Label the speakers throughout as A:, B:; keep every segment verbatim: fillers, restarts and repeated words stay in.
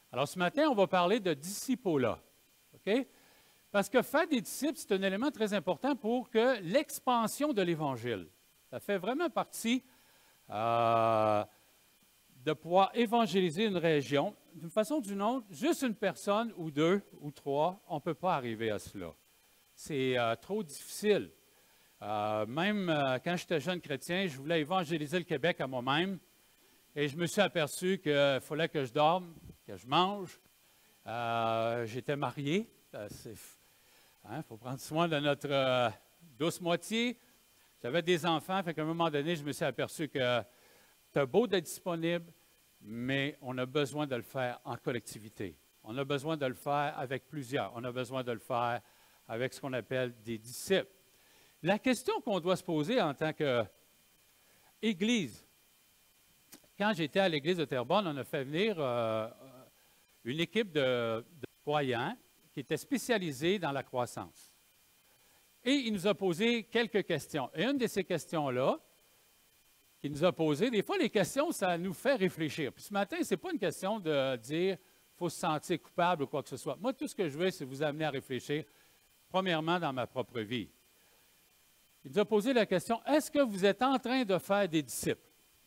A: Alors, ce matin, on va parler de discipola. OK? Parce que faire des disciples, c'est un élément très important pour que l'expansion de l'Évangile. Ça fait vraiment partie euh, de pouvoir évangéliser une région. D'une façon ou d'une autre, juste une personne ou deux ou trois, on ne peut pas arriver à cela. C'est euh, trop difficile. Euh, même euh, quand j'étais jeune chrétien, je voulais évangéliser le Québec à moi-même et je me suis aperçu qu'il fallait que je dorme, que je mange. Euh, J'étais marié. Il hein, faut prendre soin de notre euh, douce moitié. J'avais des enfants, fait qu'à un moment donné, je me suis aperçu que c'est beau d'être disponible, mais on a besoin de le faire en collectivité. On a besoin de le faire avec plusieurs. On a besoin de le faire avec ce qu'on appelle des disciples. La question qu'on doit se poser en tant qu'Église, quand j'étais à l'Église de Terrebonne, on a fait venir euh, une équipe de, de croyants qui était spécialisée dans la croissance. Et il nous a posé quelques questions. Et une de ces questions-là, qu'il nous a posées, des fois, les questions, ça nous fait réfléchir. Puis ce matin, ce n'est pas une question de dire qu'il faut se sentir coupable ou quoi que ce soit. Moi, tout ce que je veux, c'est vous amener à réfléchir, premièrement, dans ma propre vie. Il nous a posé la question, est-ce que vous êtes en train de faire des disciples?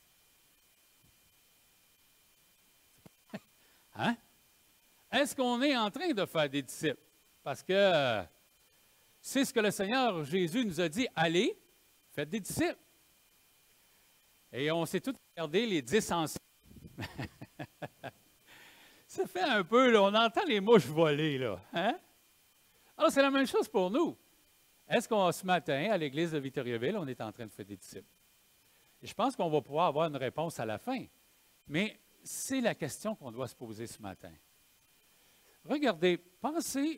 A: Hein? Est-ce qu'on est en train de faire des disciples? Parce que euh, c'est ce que le Seigneur Jésus nous a dit, allez, faites des disciples. Et on s'est tous regardé les dix anciens. Ça fait un peu, là, on entend les mouches voler, là. Hein? Alors, c'est la même chose pour nous. Est-ce qu'on, ce matin, à l'Église de Victoriaville, on est en train de faire des disciples? Et je pense qu'on va pouvoir avoir une réponse à la fin. Mais c'est la question qu'on doit se poser ce matin. Regardez, pensez,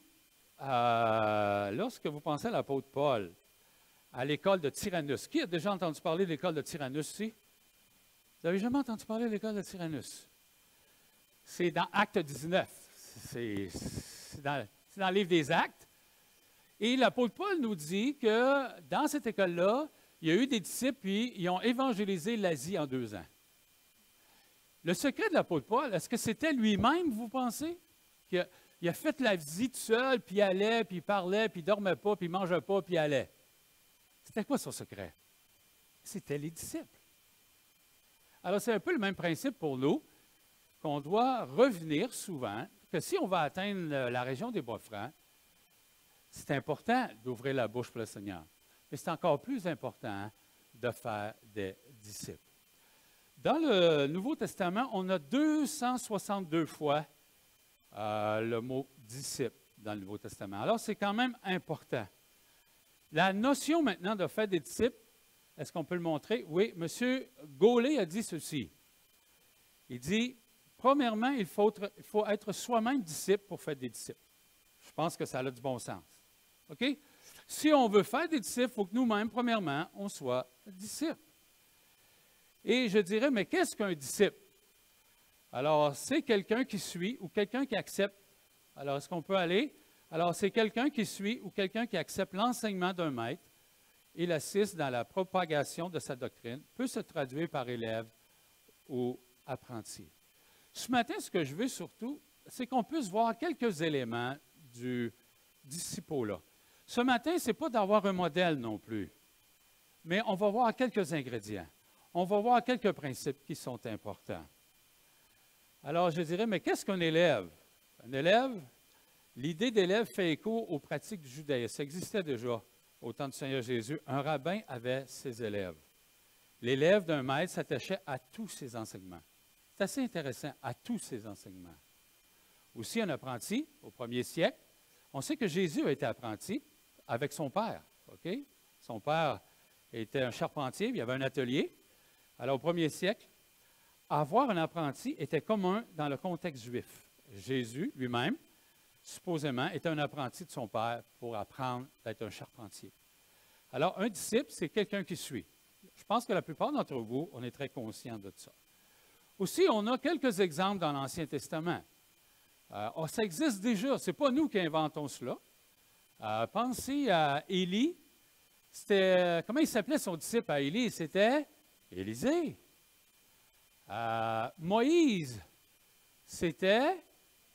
A: à, lorsque vous pensez à l'apôtre Paul, à l'école de Tyrannus. Qui a déjà entendu parler de l'école de Tyrannus ici? Vous n'avez jamais entendu parler de l'école de Tyrannus? C'est dans Acte dix-neuf. C'est dans, dans le livre des Actes. Et l'apôtre Paul nous dit que dans cette école-là, il y a eu des disciples, puis ils ont évangélisé l'Asie en deux ans. Le secret de l'apôtre Paul, est-ce que c'était lui-même, vous pensez? Qu'il a, il a fait la visite seul, puis il allait, puis il parlait, puis il ne dormait pas, puis il ne mangeait pas, puis il allait. C'était quoi son secret? C'était les disciples. Alors, c'est un peu le même principe pour nous, qu'on doit revenir souvent, que si on va atteindre la région des Bois-Francs, c'est important d'ouvrir la bouche pour le Seigneur. Mais c'est encore plus important de faire des disciples. Dans le Nouveau Testament, on a deux cent soixante-deux fois euh, le mot « disciple » dans le Nouveau Testament. Alors, c'est quand même important. La notion maintenant de faire des disciples, est-ce qu'on peut le montrer? Oui, M. Gaulet a dit ceci. Il dit, premièrement, il faut être, il faut être soi-même disciple pour faire des disciples. Je pense que ça a du bon sens. OK? Si on veut faire des disciples, il faut que nous-mêmes, premièrement, on soit disciples. Et je dirais, mais qu'est-ce qu'un disciple? Alors, c'est quelqu'un qui suit ou quelqu'un qui accepte. Alors, est-ce qu'on peut aller? Alors, c'est quelqu'un qui suit ou quelqu'un qui accepte l'enseignement d'un maître et l'assiste dans la propagation de sa doctrine, peut se traduire par élève ou apprenti. Ce matin, ce que je veux surtout, c'est qu'on puisse voir quelques éléments du disciple-là. Ce matin, ce n'est pas d'avoir un modèle non plus, mais on va voir quelques ingrédients. On va voir quelques principes qui sont importants. Alors, je dirais, mais qu'est-ce qu'un élève? Un élève, l'idée d'élève fait écho aux pratiques du judaïsme. Ça existait déjà au temps du Seigneur Jésus. Un rabbin avait ses élèves. L'élève d'un maître s'attachait à tous ses enseignements. C'est assez intéressant, à tous ses enseignements. Aussi, un apprenti, au premier siècle, on sait que Jésus a été apprenti avec son père. OK? Son père était un charpentier, il y avait un atelier. Alors, au premier siècle, avoir un apprenti était commun dans le contexte juif. Jésus lui-même, supposément, était un apprenti de son père pour apprendre à être un charpentier. Alors, un disciple, c'est quelqu'un qui suit. Je pense que la plupart d'entre vous, on est très conscients de ça. Aussi, on a quelques exemples dans l'Ancien Testament. Euh, oh, ça existe déjà, ce n'est pas nous qui inventons cela. Euh, pensez à Élie. C'était, comment il s'appelait son disciple à Élie? C'était Élisée. Euh, Moïse, c'était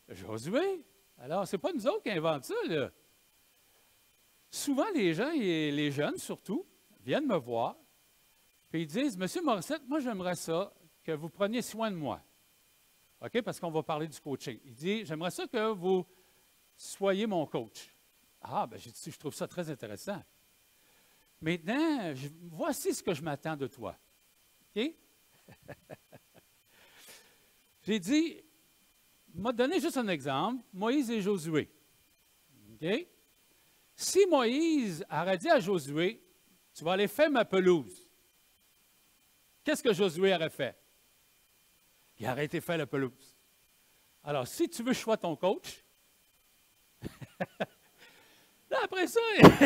A: Josué. Alors, ce n'est pas nous autres qui inventent ça, là. Souvent, les gens, et les jeunes surtout, viennent me voir, puis ils disent, Monsieur Morissette, moi, j'aimerais ça que vous preniez soin de moi. OK? Parce qu'on va parler du coaching. Il dit, j'aimerais ça que vous soyez mon coach. Ah, ben j'ai dit, je trouve ça très intéressant. Maintenant, je, voici ce que je m'attends de toi. OK? J'ai dit, m'a donné juste un exemple, Moïse et Josué. OK? Si Moïse aurait dit à Josué, tu vas aller faire ma pelouse, qu'est-ce que Josué aurait fait? Il aurait été faire la pelouse. Alors, si tu veux que je sois ton coach, là, après ça,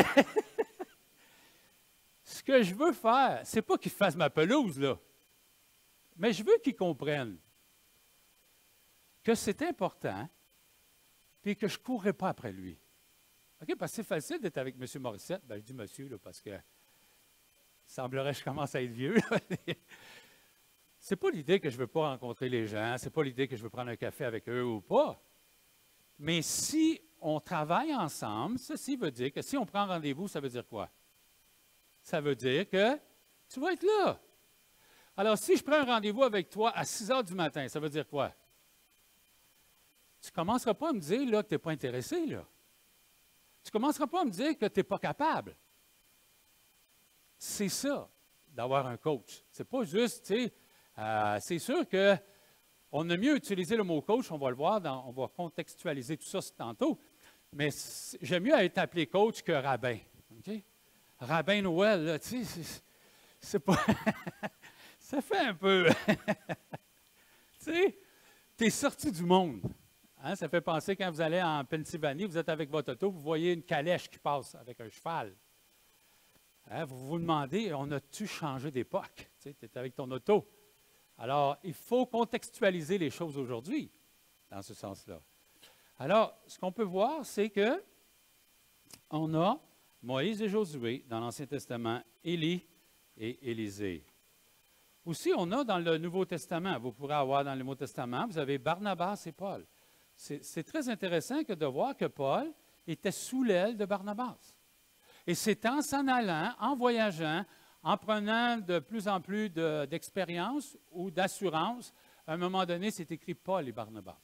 A: ce que je veux faire, c'est pas qu'il fasse ma pelouse, là, mais je veux qu'il comprenne que c'est important, puis que je ne courrai pas après lui. OK? Parce que c'est facile d'être avec M. Morissette. Ben, je dis monsieur, là, parce que il semblerait que je commence à être vieux. C'est pas l'idée que je ne veux pas rencontrer les gens, c'est pas l'idée que je veux prendre un café avec eux ou pas. Mais si on travaille ensemble, ceci veut dire que si on prend rendez-vous, ça veut dire quoi? Ça veut dire que tu vas être là. Alors, si je prends un rendez-vous avec toi à six heures du matin, ça veut dire quoi? Tu ne commenceras pas à me dire là, que tu n'es pas intéressé. Là. Tu ne commenceras pas à me dire que tu n'es pas capable. C'est ça, d'avoir un coach. C'est pas juste, tu sais, euh, c'est sûr qu'on a mieux utilisé le mot coach, on va le voir, dans, on va contextualiser tout ça tantôt, mais j'aime mieux être appelé coach que rabbin. Okay? Rabbin Noël, là, tu sais, c'est pas. Ça fait un peu. Tu sais, tu es sorti du monde. Hein? Ça fait penser quand vous allez en Pennsylvanie, vous êtes avec votre auto, vous voyez une calèche qui passe avec un cheval. Hein? Vous vous demandez, on a-tu changé d'époque? Tu sais, es avec ton auto. Alors, il faut contextualiser les choses aujourd'hui, dans ce sens-là. Alors, ce qu'on peut voir, c'est que on a Moïse et Josué dans l'Ancien Testament, Élie et Élisée. Aussi, on a dans le Nouveau Testament, vous pourrez avoir dans le Nouveau Testament, vous avez Barnabas et Paul. C'est très intéressant que de voir que Paul était sous l'aile de Barnabas. Et c'est en s'en allant, en voyageant, en prenant de plus en plus d'expérience ou d'assurance, à un moment donné, c'est écrit Paul et Barnabas.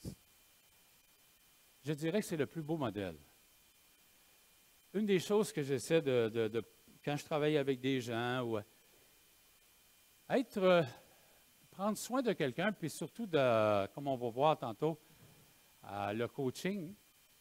A: Je dirais que c'est le plus beau modèle. Une des choses que j'essaie de, de, de, quand je travaille avec des gens, ou être, euh, prendre soin de quelqu'un, puis surtout, de, comme on va voir tantôt, euh, le coaching,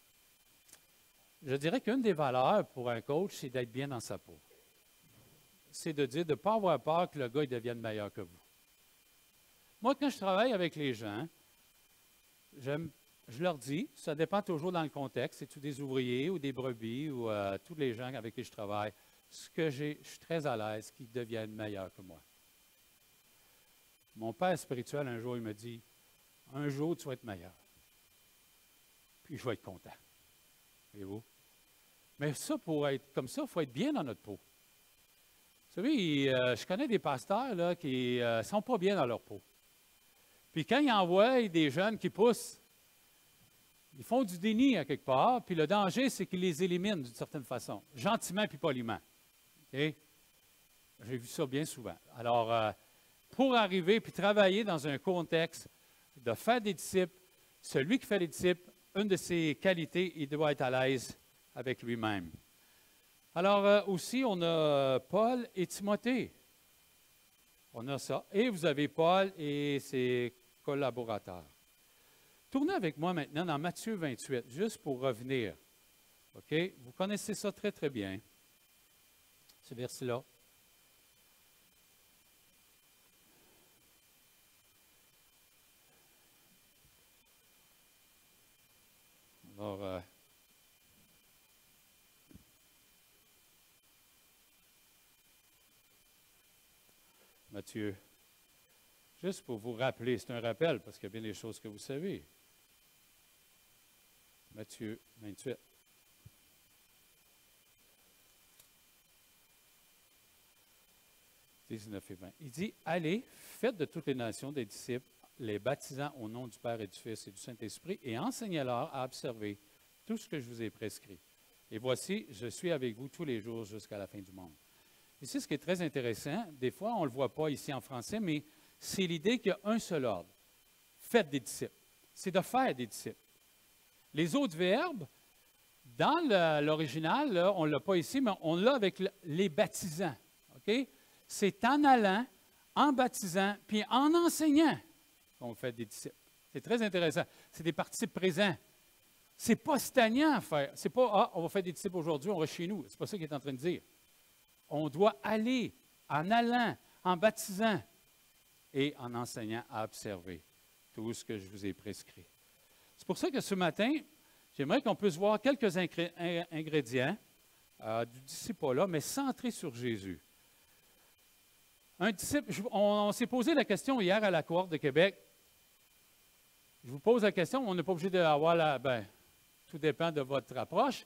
A: je dirais qu'une des valeurs pour un coach, c'est d'être bien dans sa peau. C'est de dire de ne pas avoir peur que le gars il devienne meilleur que vous. Moi, quand je travaille avec les gens, j'aime, je leur dis, ça dépend toujours dans le contexte, c'est-tu des ouvriers ou des brebis ou euh, tous les gens avec qui je travaille, ce que j'ai, je suis très à l'aise qu'ils deviennent meilleurs que moi. Mon père spirituel, un jour, il me dit, un jour, tu vas être meilleur. Puis je vais être content. Voyez-vous? Mais ça, pour être comme ça, il faut être bien dans notre peau. Vous savez, euh, je connais des pasteurs là, qui ne euh, sont pas bien dans leur peau. Puis quand ils envoient des jeunes qui poussent, ils font du déni à quelque part, puis le danger, c'est qu'ils les éliminent d'une certaine façon, gentiment puis poliment. Okay? J'ai vu ça bien souvent. Alors, euh, pour arriver puis travailler dans un contexte de faire des disciples, celui qui fait des disciples, une de ses qualités, il doit être à l'aise avec lui-même. Alors, euh, aussi, on a Paul et Timothée. On a ça. Et vous avez Paul et ses collaborateurs. Tournez avec moi maintenant dans Matthieu vingt-huit, juste pour revenir. OK? Vous connaissez ça très, très bien, ce verset-là. Alors, euh, Matthieu, juste pour vous rappeler, c'est un rappel parce qu'il y a bien des choses que vous savez. Matthieu vingt-huit. dix-neuf et vingt. Il dit, allez, faites de toutes les nations des disciples, les baptisant au nom du Père et du Fils et du Saint-Esprit, et enseignez-leur à observer tout ce que je vous ai prescrit. Et voici, je suis avec vous tous les jours jusqu'à la fin du monde. Ici, ce qui est très intéressant, des fois, on ne le voit pas ici en français, mais c'est l'idée qu'il y a un seul ordre. Faites des disciples. C'est de faire des disciples. Les autres verbes, dans le- l'original, là, on ne l'a pas ici, mais on l'a avec le- les baptisants. OK? C'est en allant, en baptisant, puis en enseignant qu'on fait des disciples. C'est très intéressant. C'est des participes présents. Ce n'est pas stagnant à faire. Ce n'est pas, ah, on va faire des disciples aujourd'hui, on reste chez nous. Ce n'est pas ça qu'il est en train de dire. On doit aller en allant, en baptisant et en enseignant à observer tout ce que je vous ai prescrit. C'est pour ça que ce matin, j'aimerais qu'on puisse voir quelques ingré- in- ingrédients euh, du disciple-là, mais centrés sur Jésus. Un disciple, je- on, on s'est posé la question hier à la Cohorte de Québec. Je vous pose la question, on n'est pas obligé d'avoir la... Ben, tout dépend de votre approche.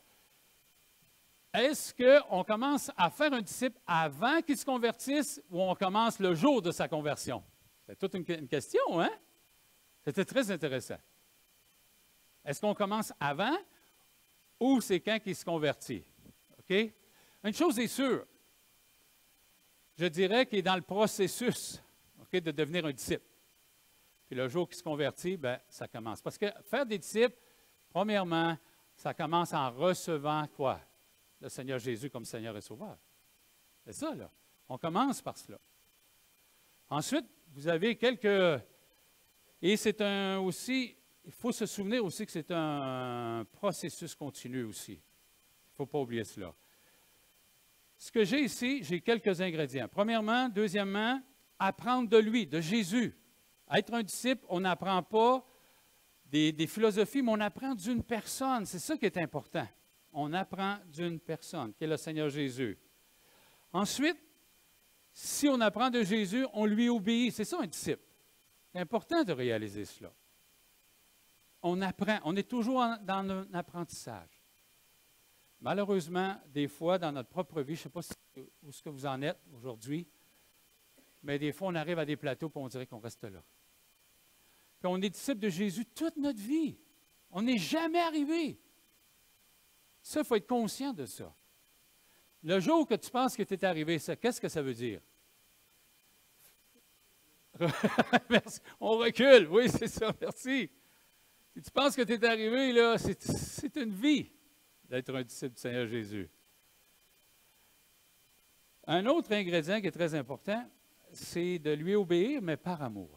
A: Est-ce qu'on commence à faire un disciple avant qu'il se convertisse ou on commence le jour de sa conversion? C'est toute une, une question, hein? C'était très intéressant. Est-ce qu'on commence avant ou c'est quand qu'il se convertit? OK? Une chose est sûre, je dirais qu'il est dans le processus, OK, de devenir un disciple. Puis le jour qu'il se convertit, bien, ça commence. Parce que faire des disciples, premièrement, ça commence en recevant quoi? Le Seigneur Jésus comme Seigneur et Sauveur. C'est ça, là. On commence par cela. Ensuite, vous avez quelques... Et c'est un aussi... Il faut se souvenir aussi que c'est un processus continu aussi. Il ne faut pas oublier cela. Ce que j'ai ici, j'ai quelques ingrédients. Premièrement, deuxièmement, apprendre de lui, de Jésus. Être un disciple, on n'apprend pas des, des philosophies, mais on apprend d'une personne. C'est ça qui est important. On apprend d'une personne, qui est le Seigneur Jésus. Ensuite, si on apprend de Jésus, on lui obéit. C'est ça un disciple. C'est important de réaliser cela. On apprend, on est toujours en, dans un apprentissage. Malheureusement, des fois, dans notre propre vie, je ne sais pas si, où est-ce que vous en êtes aujourd'hui, mais des fois, on arrive à des plateaux et on dirait qu'on reste là. Puis on est disciple de Jésus toute notre vie. On n'est jamais arrivé. Ça, il faut être conscient de ça. Le jour que tu penses que tu es arrivé, ça, qu'est-ce que ça veut dire? Merci. On recule. Oui, c'est ça. Merci. Si tu penses que tu es arrivé, là, c'est, c'est une vie d'être un disciple du Seigneur Jésus. Un autre ingrédient qui est très important, c'est de lui obéir, mais par amour.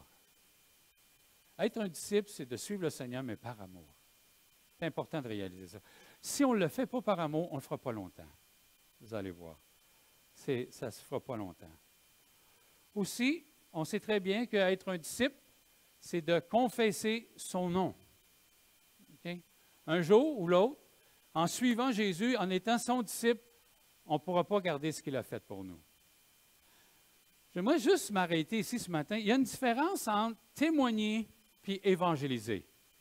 A: Être un disciple, c'est de suivre le Seigneur, mais par amour. C'est important de réaliser ça. Si on ne le fait pas par amour, on ne le fera pas longtemps. Vous allez voir. C'est, ça ne se fera pas longtemps. Aussi, on sait très bien qu'être un disciple, c'est de confesser son nom. Okay? Un jour ou l'autre, en suivant Jésus, en étant son disciple, on ne pourra pas garder ce qu'il a fait pour nous. J'aimerais juste m'arrêter ici ce matin. Il y a une différence entre témoigner et évangéliser.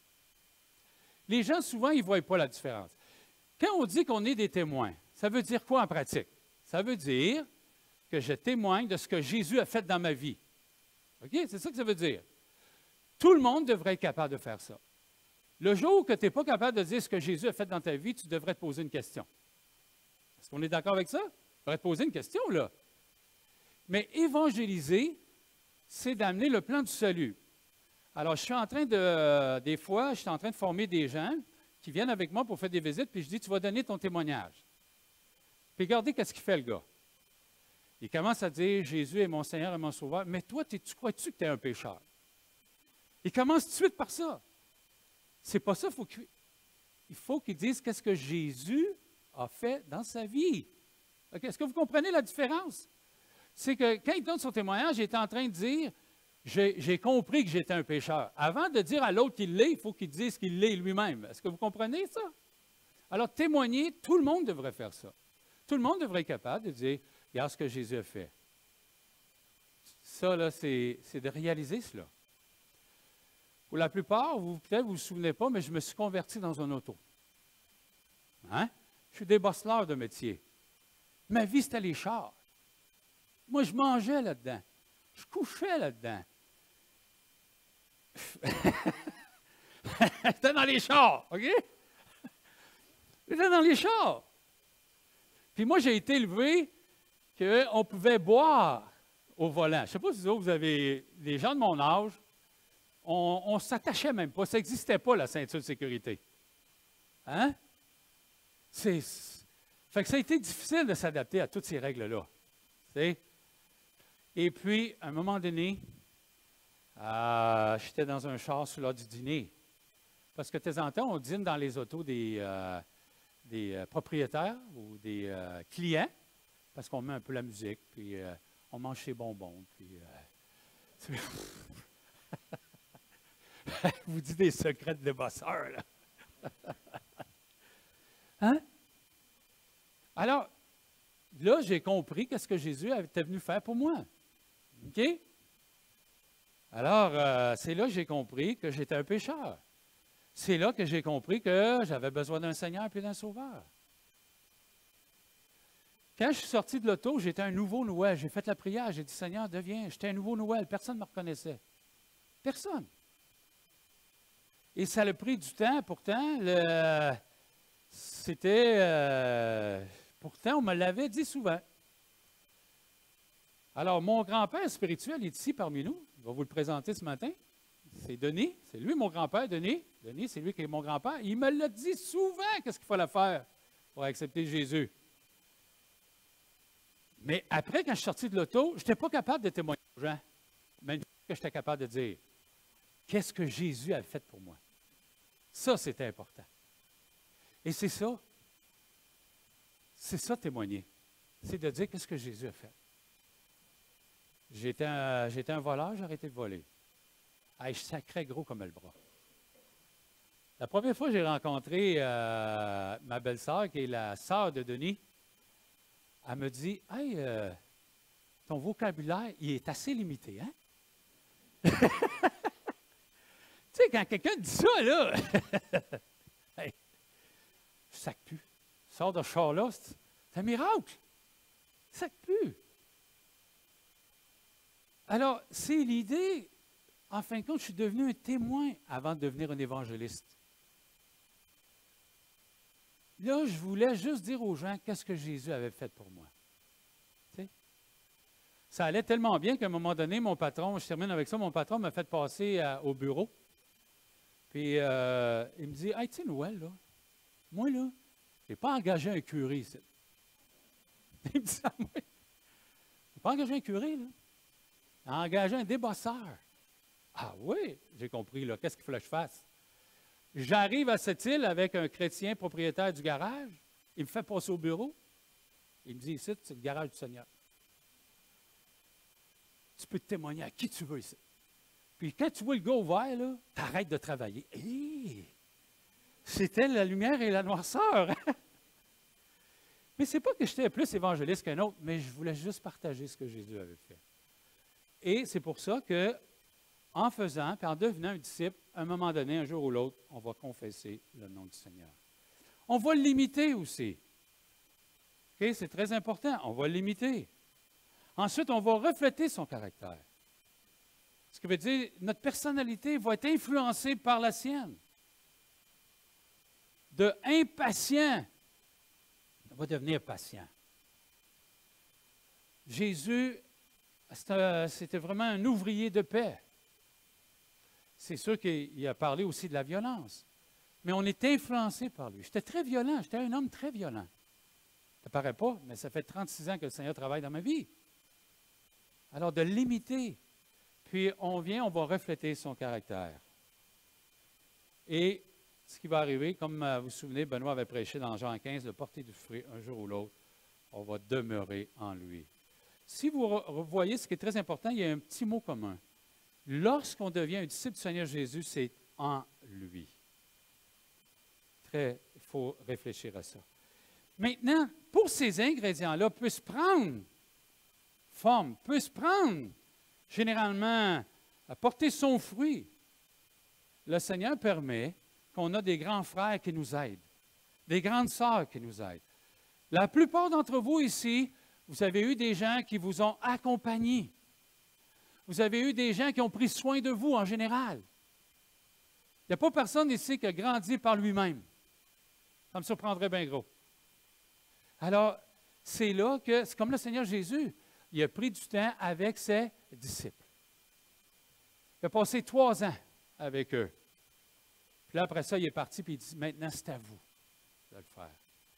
A: Les gens, souvent, ils ne voient pas la différence. Quand on dit qu'on est des témoins, ça veut dire quoi en pratique? Ça veut dire que je témoigne de ce que Jésus a fait dans ma vie. OK? C'est ça que ça veut dire. Tout le monde devrait être capable de faire ça. Le jour que tu n'es pas capable de dire ce que Jésus a fait dans ta vie, tu devrais te poser une question. Est-ce qu'on est d'accord avec ça? Tu devrais te poser une question, là. Mais évangéliser, c'est d'amener le plan du salut. Alors, je suis en train de, euh, des fois, je suis en train de former des gens qui viennent avec moi pour faire des visites, puis je dis, tu vas donner ton témoignage. Puis regardez qu'est-ce qu'il fait, le gars. Il commence à dire, Jésus est mon Seigneur et mon Sauveur, mais toi, tu crois-tu que tu es un pécheur? Il commence tout de suite par ça. C'est pas ça, il faut qu'il, il faut qu'il dise qu'est-ce que Jésus a fait dans sa vie. Okay? Est-ce que vous comprenez la différence? C'est que quand il donne son témoignage, il est en train de dire, j'ai, j'ai compris que j'étais un pécheur. Avant de dire à l'autre qu'il l'est, il faut qu'il dise qu'il l'est lui-même. Est-ce que vous comprenez ça? Alors, témoigner, tout le monde devrait faire ça. Tout le monde devrait être capable de dire, regarde ce que Jésus a fait. Ça, là, c'est, c'est de réaliser cela. Pour la plupart, vous, peut-être vous ne vous souvenez pas, mais je me suis converti dans un auto. Hein? Je suis débosseleur de métier. Ma vie, c'était les chars. Moi, je mangeais là-dedans. Je couchais là-dedans. J'étais dans les chars, OK? J'étais dans les chars. Puis moi, j'ai été élevé qu'on pouvait boire au volant. Je ne sais pas si vous avez, les gens de mon âge, on ne s'attachait même pas. Ça n'existait pas, la ceinture de sécurité. Hein? C'est, fait que ça a été difficile de s'adapter à toutes ces règles-là. T'sais? Et puis, à un moment donné, euh, j'étais dans un char sous l'heure du dîner. Parce que de temps en temps, on dîne dans les autos des, euh, des euh, propriétaires ou des euh, clients, parce qu'on met un peu la musique, puis euh, on mange ses bonbons, puis... Euh, vous dites des secrets de débosseurs, là. Hein? Alors, là, j'ai compris qu'est-ce que Jésus était venu faire pour moi. OK? Alors, euh, c'est là que j'ai compris que j'étais un pécheur. C'est là que j'ai compris que j'avais besoin d'un Seigneur et d'un Sauveur. Quand je suis sorti de l'auto, j'étais un nouveau Noël. J'ai fait la prière, j'ai dit, Seigneur, deviens, j'étais un nouveau Noël. Personne ne me reconnaissait. Personne. Et ça a pris du temps. Pourtant, le, c'était... Euh, pourtant, on me l'avait dit souvent. Alors, mon grand-père spirituel est ici parmi nous. Je vais vous le présenter ce matin. C'est Denis. C'est lui, mon grand-père, Denis. Denis, c'est lui qui est mon grand-père. Il me l'a dit souvent, qu'est-ce qu'il fallait faire pour accepter Jésus. Mais après, quand je suis sorti de l'auto, je n'étais pas capable de témoigner aux gens. Mais une fois que j'étais capable de dire, qu'est-ce que Jésus a fait pour moi? Ça, c'était important. Et c'est ça. C'est ça, témoigner. C'est de dire qu'est-ce que Jésus a fait. J'étais un, j'étais un voleur, j'ai arrêté de voler. Ah, je sacrais gros comme le bras. La première fois que j'ai rencontré euh, ma belle-sœur, qui est la sœur de Denis, elle me dit, « Hey, euh, ton vocabulaire, il est assez limité, hein? » Tu sais, quand quelqu'un dit ça, là, hey, je sac plus. Sors de ce char-là, c'est un miracle. Je sac plus. Alors, c'est l'idée, en fin de compte, je suis devenu un témoin avant de devenir un évangéliste. Là, je voulais juste dire aux gens qu'est-ce que Jésus avait fait pour moi. Tu sais? Ça allait tellement bien qu'à un moment donné, mon patron, je termine avec ça, mon patron m'a fait passer à, au bureau. Puis, euh, il me dit, « Hey, tu sais, Noël, là, moi, là, je n'ai pas engagé un curé ici. » Il me dit ça à moi. « Je n'ai pas engagé un curé, là. J'ai engagé un débosseur. » Ah oui, j'ai compris, là, qu'est-ce qu'il fallait que je fasse? J'arrive à cette île avec un chrétien propriétaire du garage. Il me fait passer au bureau. Il me dit, ici, c'est le garage du Seigneur. Tu peux te témoigner à qui tu veux ici. Puis quand tu vois le gars ouvert, là, tu arrêtes de travailler. Hé! C'était la lumière et la noirceur. Mais ce n'est pas que j'étais plus évangéliste qu'un autre, mais je voulais juste partager ce que Jésus avait fait. Et c'est pour ça que, en faisant, puis en devenant un disciple, à un moment donné, un jour ou l'autre, on va confesser le nom du Seigneur. On va l'imiter aussi. Okay? C'est très important, on va l'imiter. Ensuite, on va refléter son caractère. Ce qui veut dire, notre personnalité va être influencée par la sienne. De impatient, on va devenir patient. Jésus, c'était vraiment un ouvrier de paix. C'est sûr qu'il a parlé aussi de la violence. Mais on est influencé par lui. J'étais très violent, j'étais un homme très violent. Ça ne paraît pas, mais ça fait trente-six ans que le Seigneur travaille dans ma vie. Alors, de l'imiter. Puis, on vient, on va refléter son caractère. Et ce qui va arriver, comme vous vous souvenez, Benoît avait prêché dans Jean quinze, de porter du fruit un jour ou l'autre, on va demeurer en lui. Si vous voyez ce qui est très important, il y a un petit mot commun. Lorsqu'on devient un disciple du Seigneur Jésus, c'est en lui. Très, il faut réfléchir à ça. Maintenant, pour ces ingrédients-là, puissent prendre forme, puissent prendre généralement à porter son fruit, le Seigneur permet qu'on a des grands frères qui nous aident, des grandes sœurs qui nous aident. La plupart d'entre vous ici, vous avez eu des gens qui vous ont accompagnés. Vous avez eu des gens qui ont pris soin de vous en général. Il n'y a pas personne ici qui a grandi par lui-même. Ça me surprendrait bien gros. Alors, c'est là que, c'est comme le Seigneur Jésus, il a pris du temps avec ses disciples. Il a passé trois ans avec eux. Puis là, après ça, il est parti et il dit, maintenant, c'est à vous de le faire.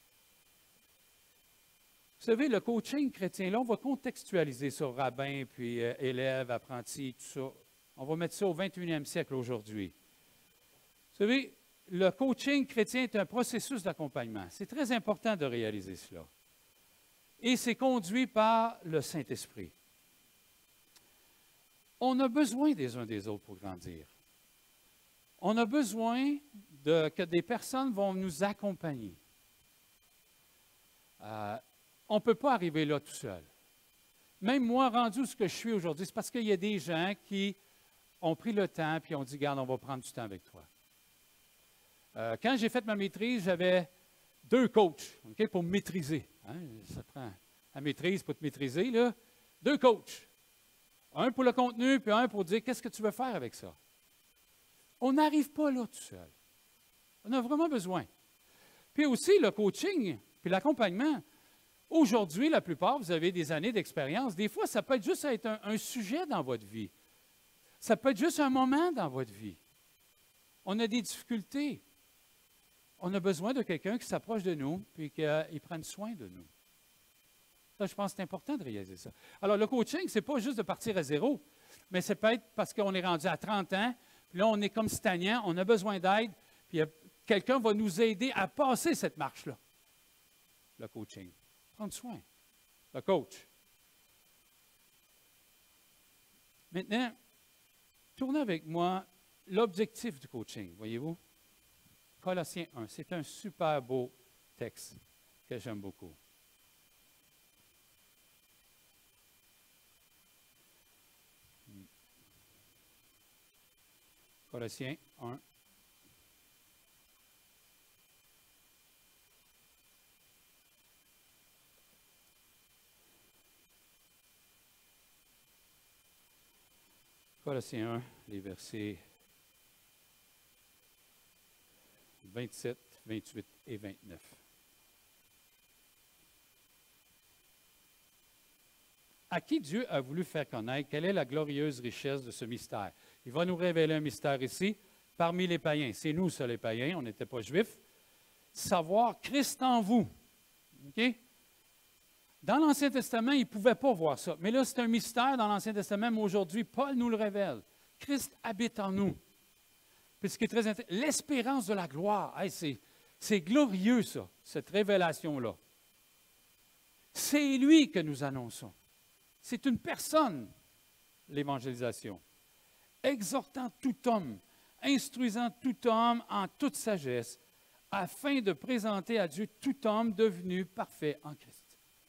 A: Vous savez, le coaching chrétien, là, on va contextualiser sur rabbin, puis euh, élève, apprenti, tout ça. On va mettre ça au vingt et unième siècle aujourd'hui. Vous savez, le coaching chrétien est un processus d'accompagnement. C'est très important de réaliser cela. Et c'est conduit par le Saint-Esprit. On a besoin des uns des autres pour grandir. On a besoin de, que des personnes vont nous accompagner. Euh, on ne peut pas arriver là tout seul. Même moi, rendu ce que je suis aujourd'hui, c'est parce qu'il y a des gens qui ont pris le temps et ont dit, regarde, on va prendre du temps avec toi. Euh, quand j'ai fait ma maîtrise, j'avais deux coachs okay, pour me maîtriser. Hein, ça prend la maîtrise pour te maîtriser. Là. Deux coachs. Un pour le contenu, puis un pour dire qu'est-ce que tu veux faire avec ça. On n'arrive pas là tout seul. On a vraiment besoin. Puis aussi, le coaching, puis l'accompagnement. Aujourd'hui, la plupart, vous avez des années d'expérience. Des fois, ça peut être juste être un, un sujet dans votre vie. Ça peut être juste un moment dans votre vie. On a des difficultés. On a besoin de quelqu'un qui s'approche de nous et qui prenne soin de nous. Ça, je pense que c'est important de réaliser ça. Alors, le coaching, ce n'est pas juste de partir à zéro, mais c'est peut-être parce qu'on est rendu à trente ans, puis là, on est comme stagnant, on a besoin d'aide, puis quelqu'un va nous aider à passer cette marche-là. Le coaching. Prendre soin. Le coach. Maintenant, tournez avec moi l'objectif du coaching, voyez-vous? Colossiens un, c'est un super beau texte que j'aime beaucoup. Colossiens un. Colossiens un, les versets vingt-sept, vingt-huit et vingt-neuf. À qui Dieu a voulu faire connaître quelle est la glorieuse richesse de ce mystère? Il va nous révéler un mystère ici, parmi les païens. C'est nous, ça, les païens, on n'était pas juifs. Savoir Christ en vous. OK? Dans l'Ancien Testament, ils ne pouvaient pas voir ça. Mais là, c'est un mystère dans l'Ancien Testament, mais aujourd'hui, Paul nous le révèle. Christ habite en nous. Puis ce qui est très intéressant, l'espérance de la gloire. Hey, c'est, c'est glorieux, ça, cette révélation-là. C'est lui que nous annonçons. C'est une personne, l'évangélisation. Exhortant tout homme, instruisant tout homme en toute sagesse, afin de présenter à Dieu tout homme devenu parfait en Christ.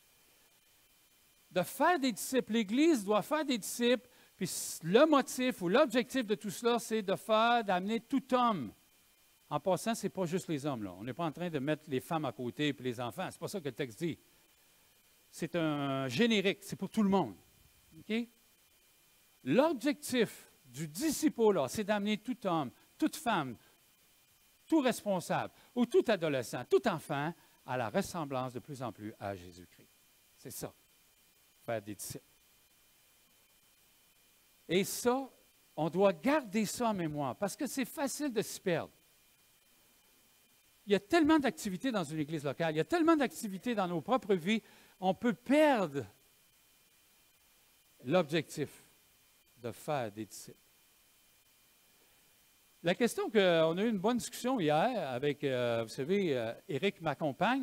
A: De faire des disciples, l'Église doit faire des disciples, puis le motif ou l'objectif de tout cela, c'est de faire, d'amener tout homme. En passant, ce n'est pas juste les hommes, là. On n'est pas en train de mettre les femmes à côté et les enfants. Ce n'est pas ça que le texte dit. C'est un générique, c'est pour tout le monde. Okay? L'objectif du disciple, c'est d'amener tout homme, toute femme, tout responsable, ou tout adolescent, tout enfant, à la ressemblance de plus en plus à Jésus-Christ. C'est ça, faire des disciples. Et ça, on doit garder ça en mémoire, parce que c'est facile de s'y perdre. Il y a tellement d'activités dans une église locale, il y a tellement d'activités dans nos propres vies, on peut perdre l'objectif de faire des disciples. La question qu'on a eu une bonne discussion hier avec, euh, vous savez, euh, Éric m'accompagne.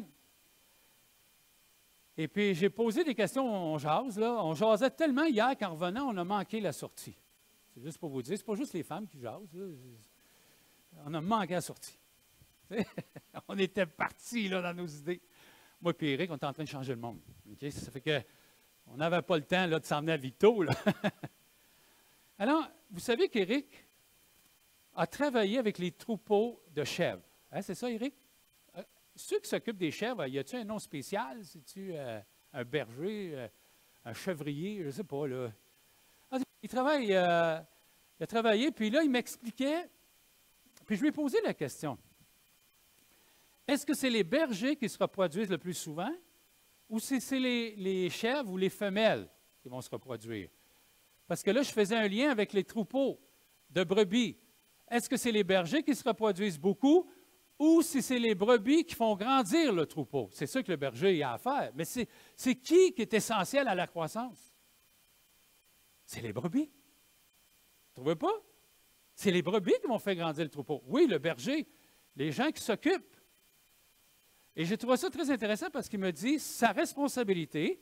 A: Et puis, j'ai posé des questions, on jase, là. On jasait tellement hier qu'en revenant, on a manqué la sortie. C'est juste pour vous dire, c'est pas juste les femmes qui jasent, là. On a manqué la sortie. On était partis, là, dans nos idées. Moi et Éric, on était en train de changer le monde. Okay? Ça fait que on n'avait pas le temps là, de s'emmener à Victo. Là. Alors, vous savez qu'Éric a travaillé avec les troupeaux de chèvres. Hein, c'est ça, Éric? Euh, ceux qui s'occupent des chèvres, y a-t-il un nom spécial? C'est-tu euh, un berger, euh, un chevrier? Je ne sais pas. Là. Il, travaille, euh, il a travaillé, puis là, il m'expliquait, Puis je lui ai posé la question, est-ce que c'est les bergers qui se reproduisent le plus souvent ou si c'est les, les chèvres ou les femelles qui vont se reproduire? Parce que là, je faisais un lien avec les troupeaux de brebis. Est-ce que c'est les bergers qui se reproduisent beaucoup ou si c'est les brebis qui font grandir le troupeau? C'est ça que le berger a à faire. Mais c'est, c'est qui qui est essentiel à la croissance? C'est les brebis. Vous ne trouvez pas? C'est les brebis qui vont faire grandir le troupeau. Oui, le berger, les gens qui s'occupent. Et j'ai trouvé ça très intéressant parce qu'il me dit, sa responsabilité,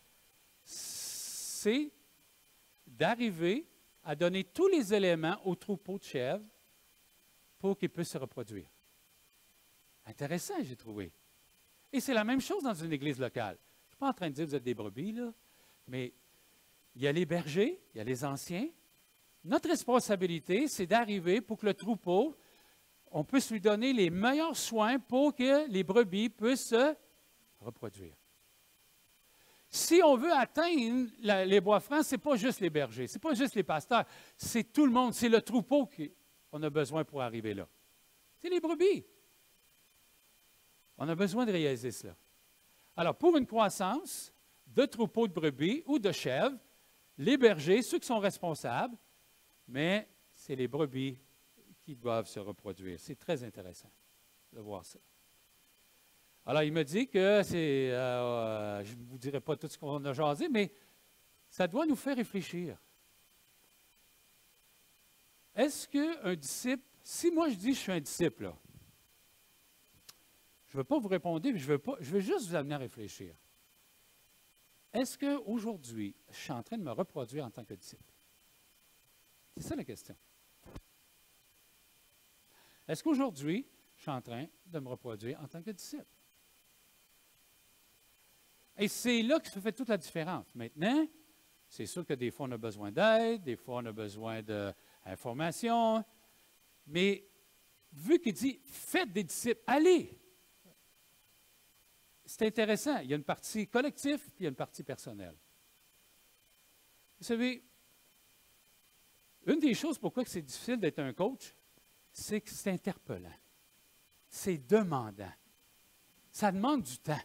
A: c'est d'arriver à donner tous les éléments au troupeau de chèvres pour qu'ils puissent se reproduire. Intéressant, j'ai trouvé. Et c'est la même chose dans une église locale. Je ne suis pas en train de dire que vous êtes des brebis, là, mais il y a les bergers, il y a les anciens. Notre responsabilité, c'est d'arriver pour que le troupeau, on puisse lui donner les meilleurs soins pour que les brebis puissent se reproduire. Si on veut atteindre la, les bois francs, ce n'est pas juste les bergers, ce n'est pas juste les pasteurs, c'est tout le monde, c'est le troupeau qu'on a besoin pour arriver là. C'est les brebis. On a besoin de réaliser cela. Alors, pour une croissance de troupeaux de brebis ou de chèvres, les bergers, ceux qui sont responsables, mais c'est les brebis qui doivent se reproduire. C'est très intéressant de voir ça. Alors, il me dit que c'est, euh, je ne vous dirai pas tout ce qu'on a jasé, mais ça doit nous faire réfléchir. Est-ce qu'un disciple, si moi je dis que je suis un disciple, là, je ne veux pas vous répondre, mais je veux, pas, je veux juste vous amener à réfléchir. Est-ce qu'aujourd'hui, je suis en train de me reproduire en tant que disciple? C'est ça la question. Est-ce qu'aujourd'hui, je suis en train de me reproduire en tant que disciple? Et c'est là que ça fait toute la différence. Maintenant, c'est sûr que des fois, on a besoin d'aide, des fois, on a besoin d'informations, mais vu qu'il dit, faites des disciples, allez! C'est intéressant. Il y a une partie collective, puis il y a une partie personnelle. Vous savez, une des choses pourquoi c'est difficile d'être un coach, c'est que c'est interpellant. C'est demandant. Ça demande du temps.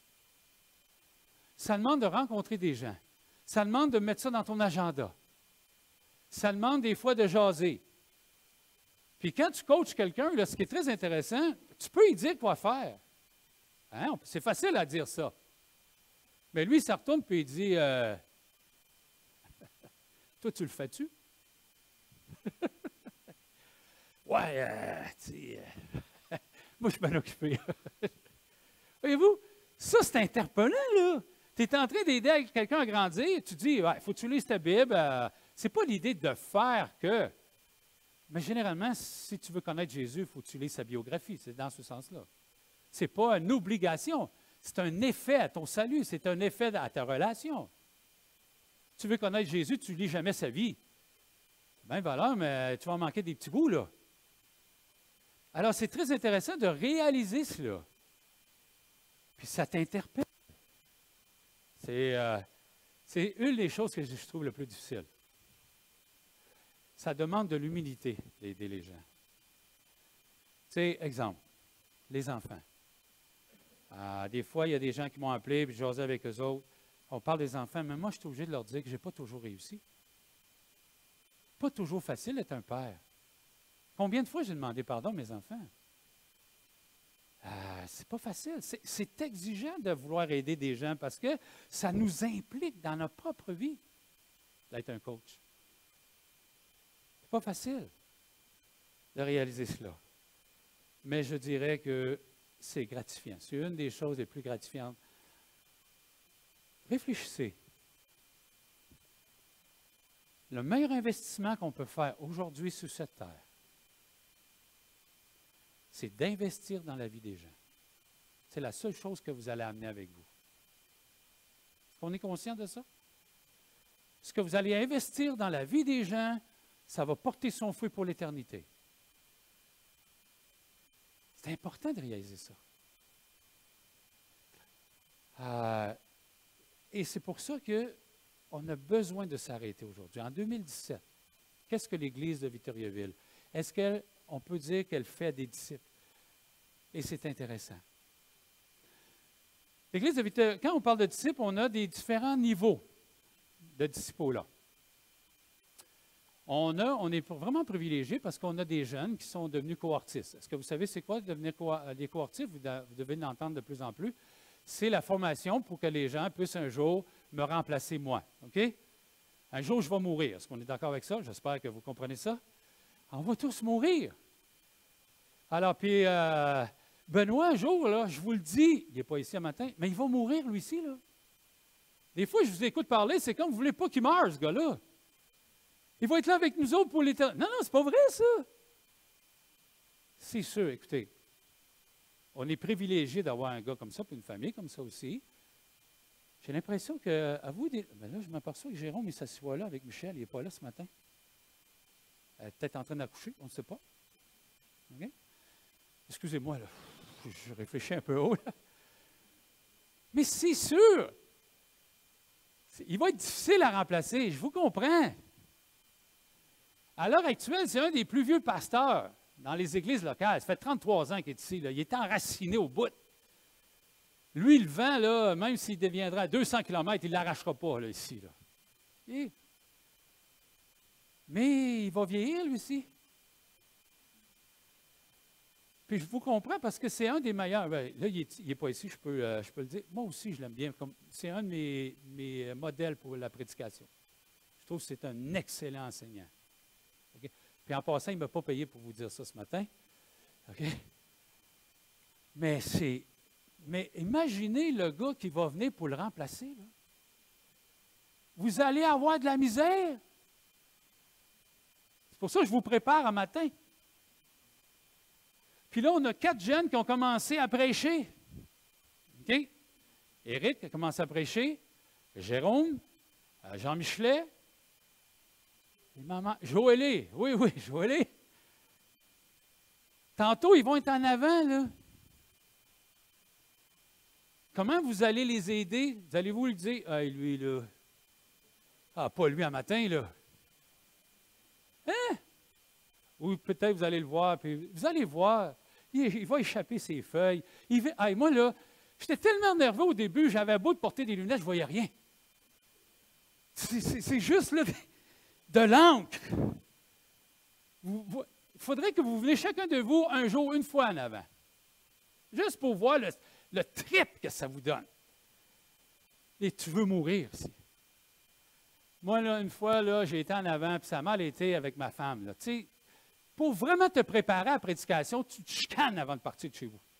A: Ça demande de rencontrer des gens. Ça demande de mettre ça dans ton agenda. Ça demande des fois de jaser. Puis quand tu coaches quelqu'un, là, ce qui est très intéressant, tu peux lui dire quoi faire. Hein? C'est facile à dire ça. Mais lui, il se retourne et il dit euh, toi, tu le fais-tu? Ouais, euh, tu sais, euh, moi, je suis bien occupé. Voyez-vous, ça, c'est interpellant, là. Tu es en train d'aider quelqu'un à grandir, tu dis, il ouais, faut que tu lises ta Bible. Euh, ce n'est pas l'idée de faire que. Mais généralement, si tu veux connaître Jésus, il faut que tu lises sa biographie. C'est dans ce sens-là. Ce n'est pas une obligation. C'est un effet à ton salut. C'est un effet à ta relation. Tu veux connaître Jésus, tu ne lis jamais sa vie. Bien, valeur, mais tu vas en manquer des petits bouts, là. Alors, c'est très intéressant de réaliser cela. Puis ça t'interpelle. C'est, euh, c'est une des choses que je trouve le plus difficile. Ça demande de l'humilité d'aider les gens. Tu sais, exemple, les enfants. Euh, des fois, il y a des gens qui m'ont appelé, puis j'osais avec eux autres. On parle des enfants, mais moi, je suis obligé de leur dire que je n'ai pas toujours réussi. Pas toujours facile d'être un père. Combien de fois j'ai demandé pardon à mes enfants? Euh, c'est pas facile. C'est, c'est exigeant de vouloir aider des gens parce que ça nous implique dans notre propre vie d'être un coach. C'est pas facile de réaliser cela. Mais je dirais que c'est gratifiant. C'est une des choses les plus gratifiantes. Réfléchissez. Le meilleur investissement qu'on peut faire aujourd'hui sur cette terre, c'est d'investir dans la vie des gens. C'est la seule chose que vous allez amener avec vous. Est-ce qu'on est conscient de ça? Ce que vous allez investir dans la vie des gens, ça va porter son fruit pour l'éternité. C'est important de réaliser ça. Euh, et c'est pour ça qu'on a besoin de s'arrêter aujourd'hui. En deux mille dix-sept, qu'est-ce que l'Église de Victoriaville? Est-ce qu'elle on peut dire qu'elle fait des disciples. Et c'est intéressant. L'Église de Victoria, quand on parle de disciples, on a des différents niveaux de disciples-là. On, a, on est vraiment privilégié parce qu'on a des jeunes qui sont devenus cohortistes. Est-ce que vous savez c'est quoi devenir co des cohortistes? Vous, vous devez l'entendre de plus en plus. C'est la formation pour que les gens puissent un jour me remplacer moi. OK? Un jour, je vais mourir. Est-ce qu'on est d'accord avec ça? J'espère que vous comprenez ça. On va tous mourir. Alors, puis, euh, Benoît, un jour, là, je vous le dis, il n'est pas ici un matin, mais il va mourir, lui ici, là. Des fois, je vous écoute parler, c'est comme vous ne voulez pas qu'il meure, ce gars-là. Il va être là avec nous autres pour l'éternité. Non, non, c'est pas vrai, ça. C'est sûr, écoutez, on est privilégié d'avoir un gars comme ça, puis une famille comme ça aussi. J'ai l'impression que, à vous, des... ben là, je m'aperçois que Jérôme, il s'assoit là avec Michel, il n'est pas là ce matin. Elle est peut-être en train d'accoucher, on ne sait pas. Okay? Excusez-moi, là, je réfléchis un peu haut, là. Mais c'est sûr, il va être difficile à remplacer, je vous comprends. À l'heure actuelle, c'est un des plus vieux pasteurs dans les églises locales. Ça fait trente-trois ans qu'il est ici, là. Il est enraciné au bout. Lui, le vent, là, même s'il deviendra à deux cents kilomètres, il ne l'arrachera pas, là, ici. Là. Et... Mais il va vieillir, lui aussi. Puis je vous comprends parce que c'est un des meilleurs. Bien, là, il n'est pas ici, je peux, euh, je peux le dire. Moi aussi, je l'aime bien. C'est un de mes, mes modèles pour la prédication. Je trouve que c'est un excellent enseignant. Okay? Puis en passant, il ne m'a pas payé pour vous dire ça ce matin. Okay? Mais c'est. Mais imaginez le gars qui va venir pour le remplacer. Là. Vous allez avoir de la misère. C'est pour ça que je vous prépare un matin. Puis là, on a quatre jeunes qui ont commencé à prêcher. OK? Éric a commencé à prêcher. Jérôme, Jean Michelet, et maman, Joëlé. Oui, oui, Joëlé. Tantôt, ils vont être en avant, là. Comment vous allez les aider? Vous allez-vous lui dire, ah, lui, là. Ah, pas lui un matin, là. Hein? Ou peut-être vous allez le voir, puis vous allez voir, il, il va échapper ses feuilles. Il va, ah, moi, là, j'étais tellement nerveux au début, j'avais beau de porter des lunettes, je ne voyais rien. C'est juste, là, de l'encre. Il faudrait que vous veniez chacun de vous un jour, une fois en avant. Juste pour voir le, le trip que ça vous donne. Et tu veux mourir aussi. Moi, là, une fois, là, j'ai été en avant, puis ça a mal été avec ma femme. Là. Tu sais, pour vraiment te préparer à la prédication, tu te chicanes avant de partir de chez vous.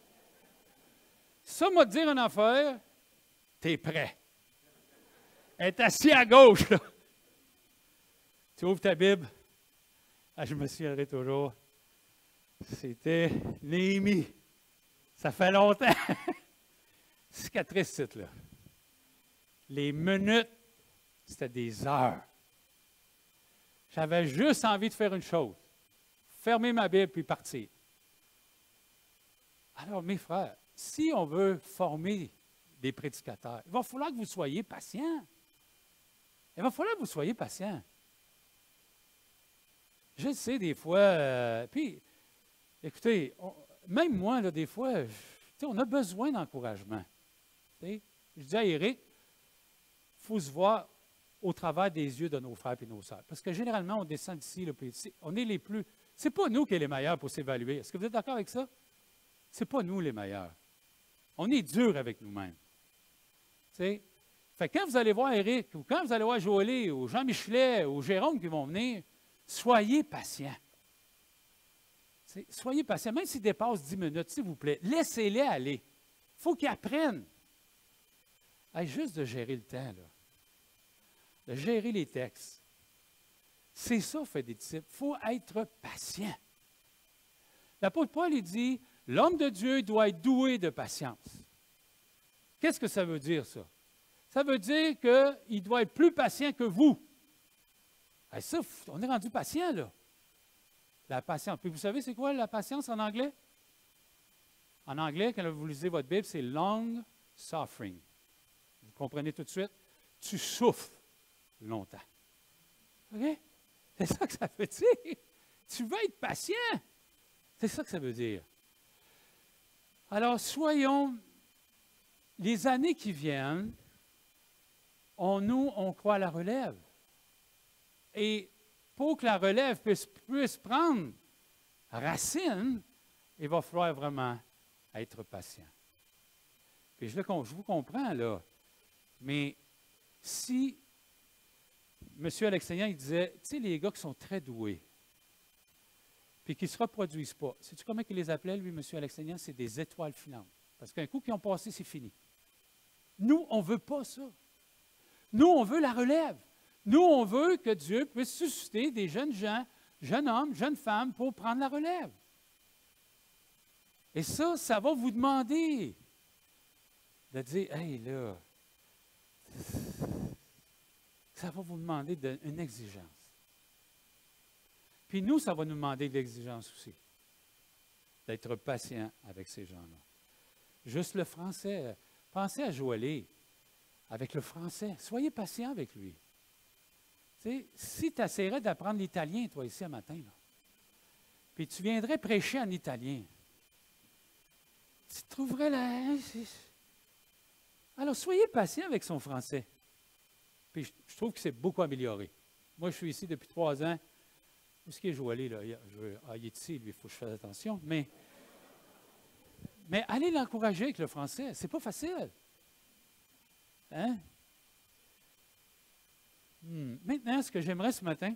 A: Ça m'a dit dire une affaire, tu es prêt. Elle est assise à gauche, là. Tu ouvres ta Bible. Ah, je me souviendrai toujours. C'était Néhémie. Ça fait longtemps. Cicatrice, c'est là. Les minutes, c'était des heures. J'avais juste envie de faire une chose. Fermer ma Bible puis partir. Alors, mes frères, si on veut former des prédicateurs, il va falloir que vous soyez patients. Il va falloir que vous soyez patients. Je le sais, des fois, euh, puis, écoutez, on, même moi, là, des fois, je, on a besoin d'encouragement. Je dis à Éric, il faut se voir au travers des yeux de nos frères et nos sœurs. Parce que généralement, on descend d'ici, là, puis on est les plus... C'est pas nous qui sommes les meilleurs pour s'évaluer. Est-ce que vous êtes d'accord avec ça? C'est pas nous les meilleurs. On est dur avec nous-mêmes. Tu sais? Fait que quand vous allez voir Éric, ou quand vous allez voir Joëlé, ou Jean Michelet, ou Jérôme qui vont venir, soyez patients. T'sais, soyez patients, même s'ils dépassent dix minutes, s'il vous plaît, laissez-les aller. Il faut qu'ils apprennent. Hey, juste de gérer le temps, là. De gérer les textes. C'est ça, fait des disciples. Il faut être patient. L'apôtre Paul, il dit, l'homme de Dieu doit être doué de patience. Qu'est-ce que ça veut dire, ça? Ça veut dire qu'il doit être plus patient que vous. Et ça, on est rendu patient, là. La patience. Puis vous savez, c'est quoi la patience en anglais? En anglais, quand vous lisez votre Bible, c'est long suffering. Vous comprenez tout de suite? Tu souffres longtemps. OK? C'est ça que ça veut dire. Tu veux être patient. C'est ça que ça veut dire. Alors, soyons, les années qui viennent, on, nous, on croit à la relève. Et pour que la relève puisse, puisse prendre racine, il va falloir vraiment être patient. Puis je, le, je vous comprends, là, mais si M. Alexandrien, il disait, tu sais, les gars qui sont très doués, puis qui ne se reproduisent pas, sais-tu comment il les appelait, lui, M. Alexandrien? C'est des étoiles filantes. Parce qu'un coup qu'ils ont passé, c'est fini. Nous, on ne veut pas ça. Nous, on veut la relève. Nous, on veut que Dieu puisse susciter des jeunes gens, jeunes hommes, jeunes femmes pour prendre la relève. Et ça, ça va vous demander de dire, hey, là, ça va vous demander de, une exigence. Puis nous, ça va nous demander de l'exigence aussi, d'être patient avec ces gens-là. Juste le français. Pensez à Joël avec le français. Soyez patient avec lui. Tu sais, si tu essaierais d'apprendre l'italien, toi, ici, un matin, là, puis tu viendrais prêcher en italien, tu trouverais la... Alors, soyez patient avec son français. Puis je, je trouve que c'est beaucoup amélioré. Moi, je suis ici depuis trois ans. Où est-ce qu'il est Joël, là? Il, je, ah, il est ici, lui, il faut que je fasse attention. Mais, mais allez l'encourager avec le français. C'est pas facile. Hein? Hmm. Maintenant, ce que j'aimerais ce matin,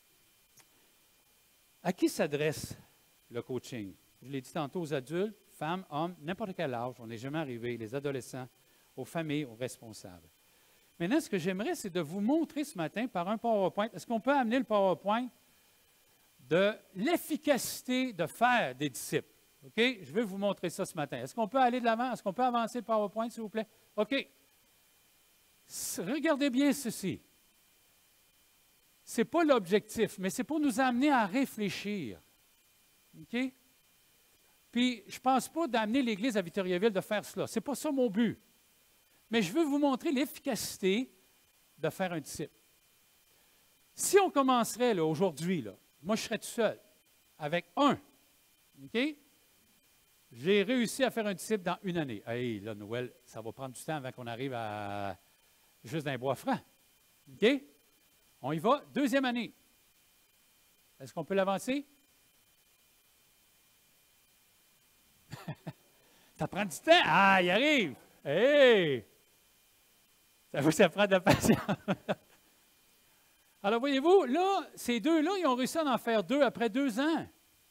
A: à qui s'adresse le coaching? Je l'ai dit tantôt aux adultes, femmes, hommes, n'importe quel âge, on n'est jamais arrivé, les adolescents, aux familles, aux responsables. Maintenant, ce que j'aimerais, c'est de vous montrer ce matin par un PowerPoint. Est-ce qu'on peut amener le PowerPoint de l'efficacité de faire des disciples? OK? Je vais vous montrer ça ce matin. Est-ce qu'on peut aller de l'avant? Est-ce qu'on peut avancer le PowerPoint, s'il vous plaît? OK. Regardez bien ceci. Ce n'est pas l'objectif, mais c'est pour nous amener à réfléchir. OK? Puis, je ne pense pas d'amener l'Église à Victoriaville de faire cela. Ce n'est pas ça mon but. Mais je veux vous montrer l'efficacité de faire un disciple. Si on commencerait là, aujourd'hui, là, moi je serais tout seul, avec un. OK? J'ai réussi à faire un disciple dans une année. Hey, là, Noël, ça va prendre du temps avant qu'on arrive à juste d'un bois franc. OK? On y va. Deuxième année. Est-ce qu'on peut l'avancer? Ça prend du temps. Ah, il arrive. Hey! Ça, ça prend de la patience. Alors, voyez-vous, là, ces deux-là, ils ont réussi à en faire deux après deux ans.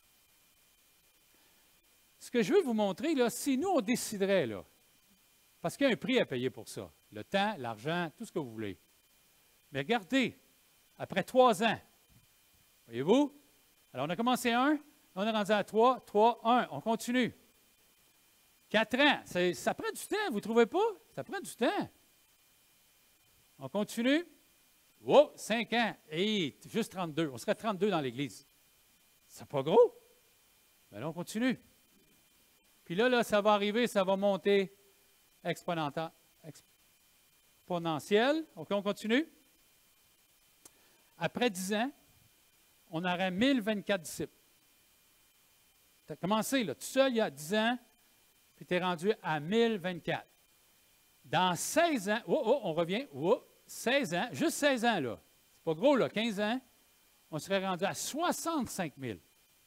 A: Ce que je veux vous montrer, là, si nous, on déciderait, là, parce qu'il y a un prix à payer pour ça, le temps, l'argent, tout ce que vous voulez. Mais regardez, après trois ans, voyez-vous, alors on a commencé un, là, on est rendu à trois, trois, un, on continue. Quatre ans, ça prend du temps, vous ne trouvez pas? Ça prend du temps. On continue. Wow, cinq ans. Et juste trente-deux. On serait trente-deux dans l'Église. C'est pas gros. Mais là, on continue. Puis là, là, ça va arriver, ça va monter exponentiel. exponentiel. OK, on continue. Après dix ans, on aurait mille vingt-quatre disciples. Tu as commencé, là, tout seul, il y a dix ans, puis tu es rendu à mille vingt-quatre. Dans seize ans, oh, oh, on revient, oh, seize ans, juste seize ans, là. C'est pas gros, là, quinze ans, on serait rendu à soixante-cinq mille.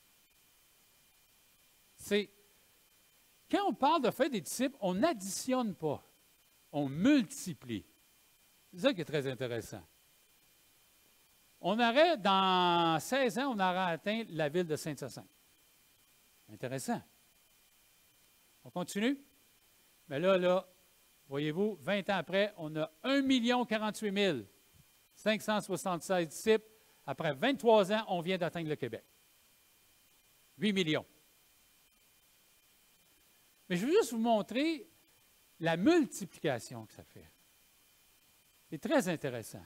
A: C'est, quand on parle de faire des disciples, on n'additionne pas, on multiplie. C'est ça qui est très intéressant. On aurait, dans seize ans, on aurait atteint la ville de Saint-Hyacinthe. Intéressant. On continue? Mais là, là, voyez-vous, vingt ans après, on a un million quarante-huit mille cinq cent soixante-seize disciples. Après vingt-trois ans, on vient d'atteindre le Québec. huit millions. Mais je veux juste vous montrer la multiplication que ça fait. C'est très intéressant.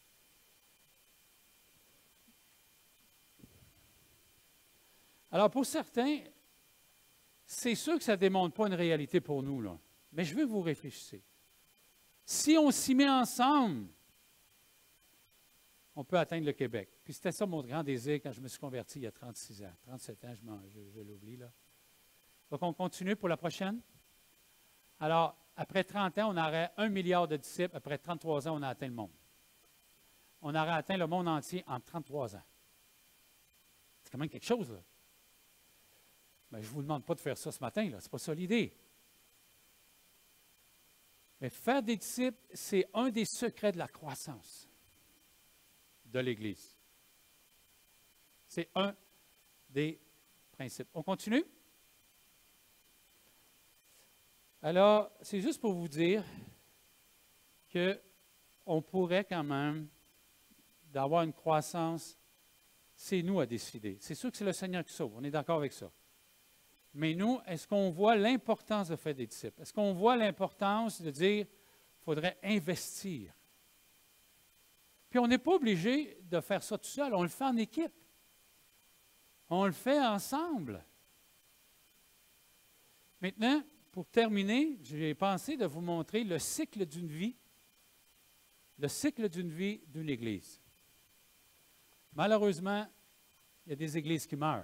A: Alors, pour certains, c'est sûr que ça ne démontre pas une réalité pour nous, là. Mais je veux que vous réfléchissiez. Si on s'y met ensemble, on peut atteindre le Québec. Puis c'était ça mon grand désir quand je me suis converti il y a trente-six ans. trente-sept ans, je, je, je l'oublie là. Donc on continue pour la prochaine. Alors, après trente ans, on aurait un milliard de disciples. Après trente-trois ans, on a atteint le monde. On aurait atteint le monde entier en trente-trois ans. C'est quand même quelque chose, là. Mais je ne vous demande pas de faire ça ce matin, là. Ce n'est pas ça l'idée. Mais faire des disciples, c'est un des secrets de la croissance de l'Église. C'est un des principes. On continue? Alors, c'est juste pour vous dire qu'on pourrait quand même d'avoir une croissance, c'est nous à décider. C'est sûr que c'est le Seigneur qui sauve, on est d'accord avec ça. Mais nous, est-ce qu'on voit l'importance de faire des disciples? Est-ce qu'on voit l'importance de dire qu'il faudrait investir? Puis on n'est pas obligé de faire ça tout seul, on le fait en équipe. On le fait ensemble. Maintenant, pour terminer, j'ai pensé de vous montrer le cycle d'une vie, le cycle d'une vie d'une Église. Malheureusement, il y a des églises qui meurent.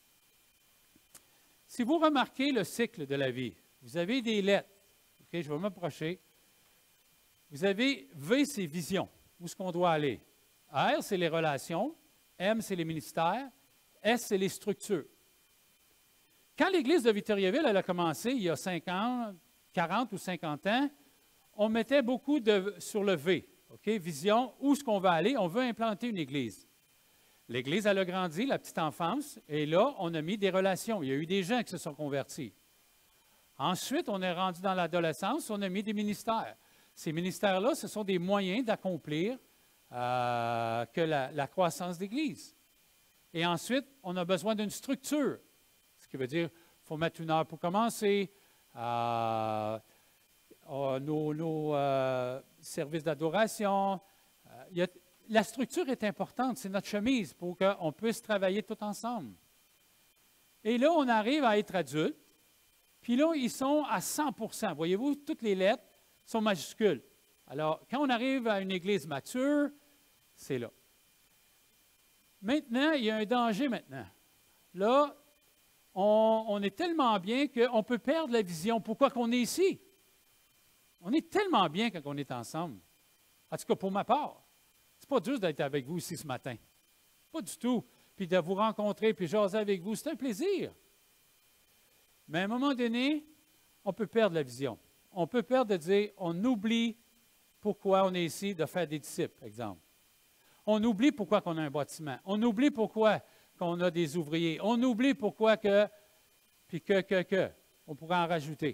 A: Si vous remarquez le cycle de la vie, vous avez des lettres. Okay, je vais m'approcher. Vous avez V, c'est vision. Où est-ce qu'on doit aller? R, c'est les relations. M, c'est les ministères. S, c'est les structures. Quand l'Église de Victoriaville elle a commencé, il y a cinquante, quarante ou cinquante ans, on mettait beaucoup de, sur le V. Okay? Vision, où est-ce qu'on va aller? On veut implanter une Église. L'Église, elle a grandi, la petite enfance, et là, on a mis des relations. Il y a eu des gens qui se sont convertis. Ensuite, on est rendu dans l'adolescence, on a mis des ministères. Ces ministères-là, ce sont des moyens d'accomplir euh, que la, la croissance d'Église. Et ensuite, on a besoin d'une structure, ce qui veut dire qu'il faut mettre une heure pour commencer, euh, euh, nos, nos euh, services d'adoration. Euh, il y a, La structure est importante, c'est notre chemise pour qu'on puisse travailler tout ensemble. Et là, on arrive à être adulte, puis là, ils sont à cent pour cent. Voyez-vous, toutes les lettres sont majuscules. Alors, quand on arrive à une église mature, c'est là. Maintenant, il y a un danger maintenant. Là, on, on est tellement bien qu'on peut perdre la vision. Pourquoi qu'on est ici? On est tellement bien quand on est ensemble. En tout cas, pour ma part. Ce n'est pas dur d'être avec vous ici ce matin. Pas du tout. Puis de vous rencontrer, puis jaser avec vous, c'est un plaisir. Mais à un moment donné, on peut perdre la vision. On peut perdre de dire, on oublie pourquoi on est ici, de faire des disciples, par exemple. On oublie pourquoi on a un bâtiment. On oublie pourquoi qu'on a des ouvriers. On oublie pourquoi que, puis que, que, que. On pourrait en rajouter.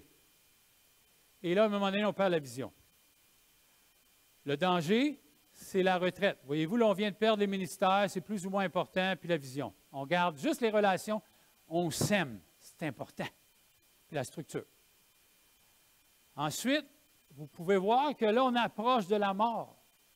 A: Et là, à un moment donné, on perd la vision. Le danger, c'est la retraite. Voyez-vous, là, on vient de perdre les ministères, c'est plus ou moins important, puis la vision. On garde juste les relations, on s'aime, c'est important. Puis la structure. Ensuite, vous pouvez voir que là, on approche de la mort.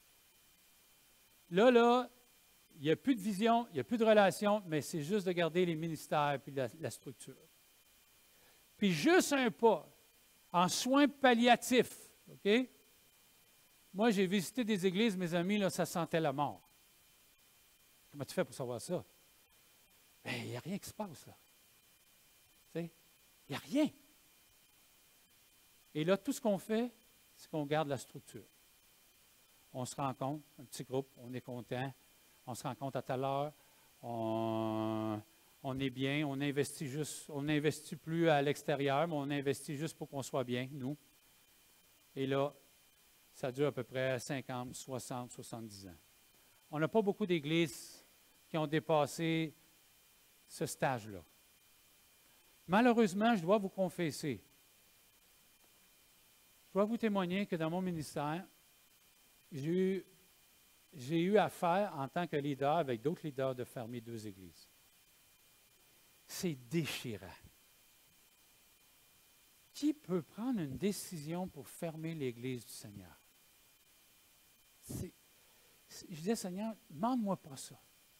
A: Là, là, il n'y a plus de vision, il n'y a plus de relation, mais c'est juste de garder les ministères puis la, la structure. Puis juste un pas en soins palliatifs, OK? Moi, j'ai visité des églises, mes amis, là, ça sentait la mort. Comment tu fais pour savoir ça? Bien, il n'y a rien qui se passe, là. Tu sais? Il n'y a rien. Et là, tout ce qu'on fait, c'est qu'on garde la structure. On se rencontre, un petit groupe, on est content, on se rencontre à telle heure, on, on est bien, on investit juste, on n'investit plus à l'extérieur, mais on investit juste pour qu'on soit bien, nous. Et là, ça dure à peu près cinquante, soixante, soixante-dix ans. On n'a pas beaucoup d'églises qui ont dépassé ce stage-là. Malheureusement, je dois vous confesser, je dois vous témoigner que dans mon ministère, j'ai eu, j'ai eu affaire en tant que leader avec d'autres leaders de fermer deux églises. C'est déchirant. Qui peut prendre une décision pour fermer l'Église du Seigneur? C'est, c'est, je disais, Seigneur, demande-moi pas ça.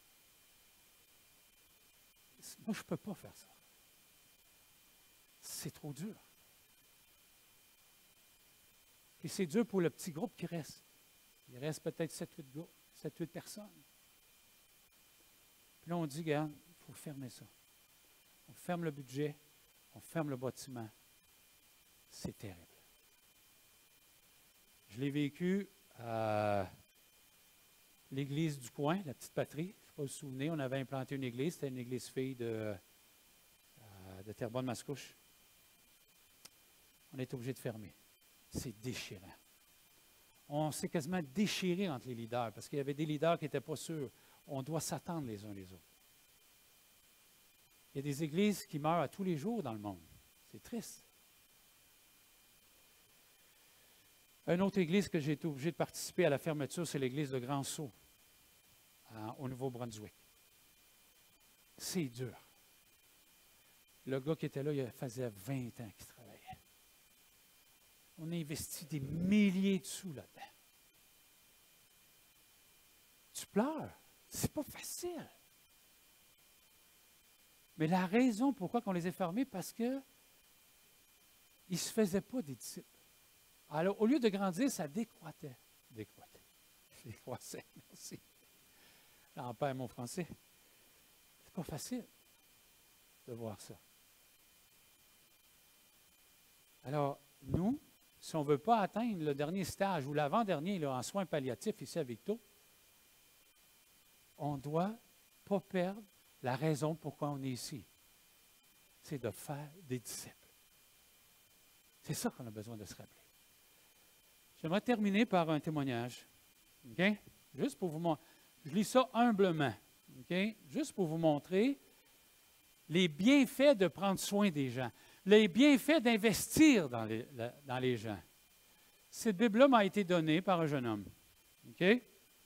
A: Moi, je ne peux pas faire ça. C'est trop dur. Puis c'est dur pour le petit groupe qui reste. Il reste peut-être sept, huit gars, sept, huit personnes. Puis là, on dit, regarde, il faut fermer ça. On ferme le budget, on ferme le bâtiment. C'est terrible. Je l'ai vécu à l'église du coin, la petite patrie. Je ne sais pas si vous vous souvenez, on avait implanté une église, c'était une église fille de, de Terrebonne-Mascouche. On est obligé de fermer. C'est déchirant. On s'est quasiment déchiré entre les leaders parce qu'il y avait des leaders qui n'étaient pas sûrs. On doit s'attendre les uns les autres. Il y a des églises qui meurent à tous les jours dans le monde. C'est triste. Une autre église que j'ai été obligé de participer à la fermeture, c'est l'église de Grand Sault, à, au Nouveau-Brunswick. C'est dur. Le gars qui était là, il faisait vingt ans qu'il travaillait. On a investi des milliers de sous là-dedans. Tu pleures. C'est pas facile. Mais la raison pourquoi on les a fermés, parce qu'ils ne se faisaient pas des disciples. Alors, au lieu de grandir, ça décroîtait. Décroîtait. Décroissait, merci. J'en perds mon français. C'est pas facile de voir ça. Alors, nous, si on ne veut pas atteindre le dernier stage ou l'avant-dernier en soins palliatifs ici à Victo, on ne doit pas perdre la raison pourquoi on est ici. C'est de faire des disciples. C'est ça qu'on a besoin de se rappeler. J'aimerais terminer par un témoignage. Okay? Juste pour vous montrer. Je lis ça humblement. Okay? Juste pour vous montrer les bienfaits de prendre soin des gens. Les bienfaits d'investir dans les, dans les gens. Cette Bible-là m'a été donnée par un jeune homme. Okay?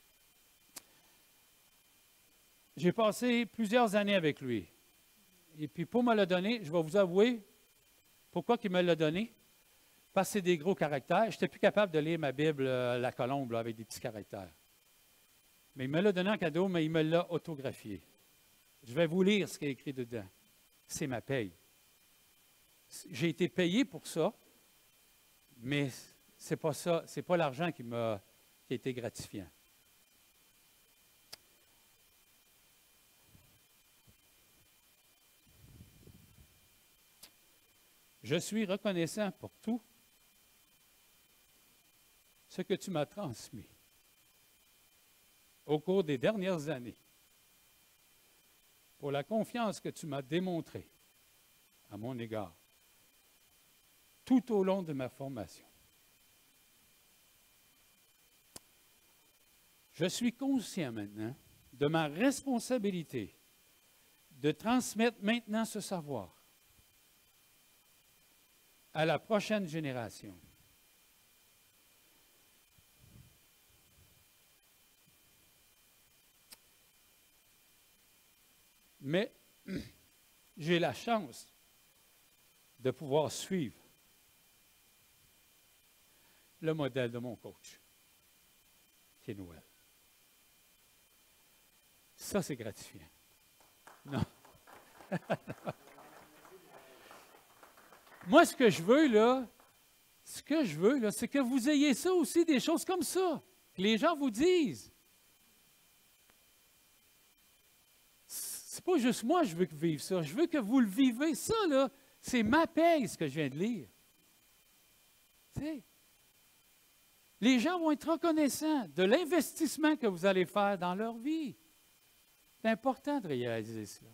A: J'ai passé plusieurs années avec lui. Et puis pour me le donner, je vais vous avouer pourquoi il me l'a donné. Parce que c'est des gros caractères. Je n'étais plus capable de lire ma Bible, euh, la colombe, là, avec des petits caractères. Mais il me l'a donné en cadeau, mais il me l'a autographié. Je vais vous lire ce qui est écrit dedans. C'est ma paye. J'ai été payé pour ça, mais ce n'est pas ça, c'est pas l'argent qui m'a qui a été gratifiant. Je suis reconnaissant pour tout ce que tu m'as transmis au cours des dernières années, pour la confiance que tu m'as démontrée à mon égard tout au long de ma formation. Je suis conscient maintenant de ma responsabilité de transmettre maintenant ce savoir à la prochaine génération. Mais j'ai la chance de pouvoir suivre le modèle de mon coach, qui est Noël. Ça, c'est gratifiant. Non. Moi, ce que je veux, là, ce que je veux, là, c'est que vous ayez ça aussi, des choses comme ça, que les gens vous disent. C'est pas juste moi, je veux que vous viviez ça. Je veux que vous le vivez. Ça, là, c'est ma paye, ce que je viens de lire. Tu sais, les gens vont être reconnaissants de l'investissement que vous allez faire dans leur vie. C'est important de réaliser cela.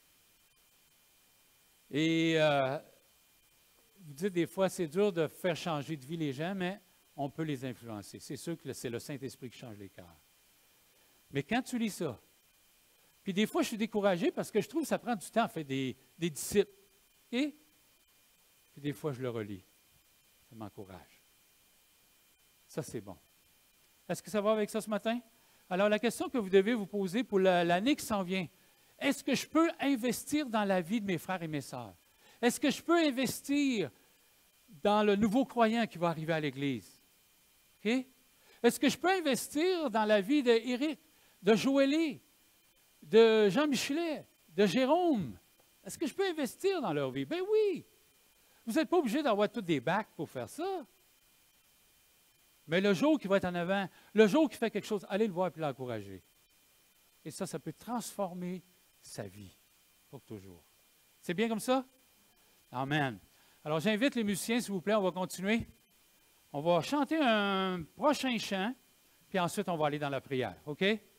A: Et euh, vous dites des fois, c'est dur de faire changer de vie les gens, mais on peut les influencer. C'est sûr que c'est le Saint-Esprit qui change les cœurs. Mais quand tu lis ça, puis des fois, je suis découragé parce que je trouve que ça prend du temps à faire des, des disciples. Et puis des fois, je le relis. Ça m'encourage. Ça, c'est bon. Est-ce que ça va avec ça ce matin? Alors, la question que vous devez vous poser pour l'année qui s'en vient, est-ce que je peux investir dans la vie de mes frères et mes sœurs? Est-ce que je peux investir dans le nouveau croyant qui va arriver à l'Église? Okay? Est-ce que je peux investir dans la vie d'Éric, de Joëlie, de Jean Michelet, de Jérôme? Est-ce que je peux investir dans leur vie? Ben oui! Vous n'êtes pas obligé d'avoir tous des bacs pour faire ça. Mais le jour qui va être en avant, le jour qui fait quelque chose, allez le voir et l'encourager. Et ça, ça peut transformer sa vie pour toujours. C'est bien comme ça? Amen. Alors, j'invite les musiciens, s'il vous plaît, on va continuer. On va chanter un prochain chant, puis ensuite, on va aller dans la prière. OK?